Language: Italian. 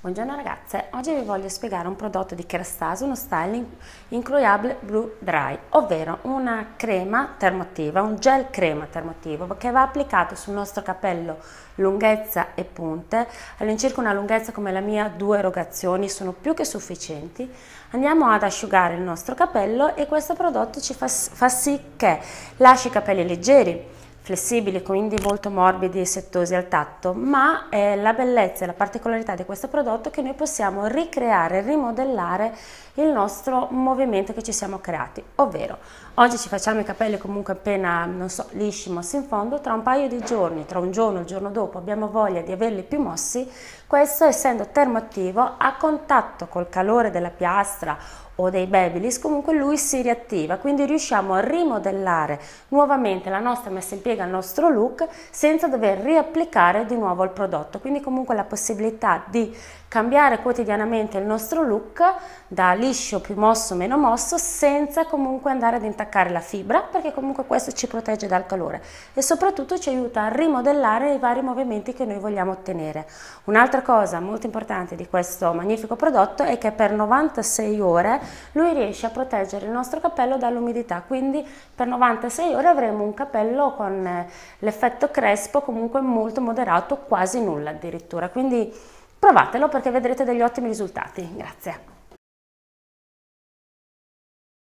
Buongiorno ragazze, oggi vi voglio spiegare un prodotto di Kerastase, uno styling incroyable blue dry, ovvero una crema termoattiva, un gel crema termoattivo che va applicato sul nostro capello lunghezza e punte, all'incirca una lunghezza come la mia, 2 erogazioni sono più che sufficienti. Andiamo ad asciugare il nostro capello e questo prodotto ci fa sì che lasci i capelli leggeri, flessibili, quindi molto morbidi e settosi al tatto, ma la bellezza e la particolarità di questo prodotto è che noi possiamo ricreare, rimodellare il nostro movimento che ci siamo creati, ovvero oggi ci facciamo i capelli comunque appena, non so, lisci, mossi in fondo, tra un paio di giorni, tra un giorno e il giorno dopo abbiamo voglia di averli più mossi, questo essendo termoattivo a contatto col calore della piastra o dei babyliss, comunque lui si riattiva, quindi riusciamo a rimodellare nuovamente la nostra messa in piega, il nostro look, senza dover riapplicare di nuovo il prodotto, quindi comunque la possibilità di cambiare quotidianamente il nostro look da liscio più mosso meno mosso senza comunque andare ad intaccare la fibra, perché comunque questo ci protegge dal calore e soprattutto ci aiuta a rimodellare i vari movimenti che noi vogliamo ottenere. Un'altra cosa molto importante di questo magnifico prodotto è che per 96 ore lui riesce a proteggere il nostro capello dall'umidità, quindi per 96 ore avremo un capello con l'effetto crespo comunque molto moderato, quasi nulla addirittura, quindi provatelo perché vedrete degli ottimi risultati. Grazie.